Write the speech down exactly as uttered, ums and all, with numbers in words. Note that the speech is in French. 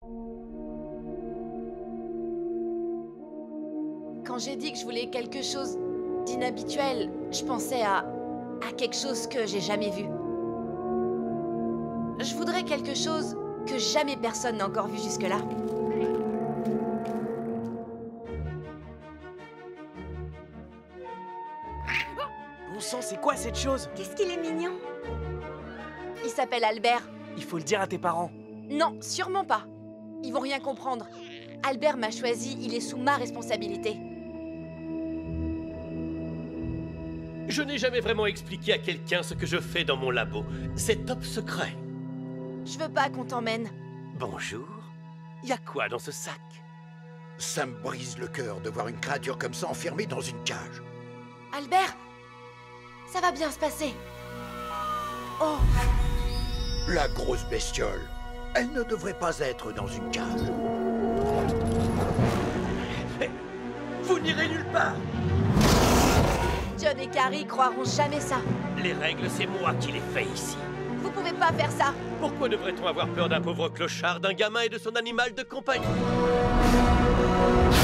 Quand j'ai dit que je voulais quelque chose d'inhabituel, je pensais à... à quelque chose que j'ai jamais vu. Je voudrais quelque chose que jamais personne n'a encore vu jusque-là. Bon sang, c'est quoi cette chose? Qu'est-ce qu'il est mignon. Il s'appelle Albert. Il faut le dire à tes parents. Non, sûrement pas. Ils vont rien comprendre. Albert m'a choisi, il est sous ma responsabilité. Je n'ai jamais vraiment expliqué à quelqu'un ce que je fais dans mon labo. C'est top secret. Je veux pas qu'on t'emmène. Bonjour. Y a quoi dans ce sac? Ça me brise le cœur de voir une créature comme ça enfermée dans une cage. Albert, ça va bien se passer. Oh, La grosse bestiole. Elle ne devrait pas être dans une cage. Vous n'irez nulle part. John et Carrie croiront jamais ça. Les règles, c'est moi qui les fais ici. Vous pouvez pas faire ça. Pourquoi devrait-on avoir peur d'un pauvre clochard, d'un gamin et de son animal de compagnie?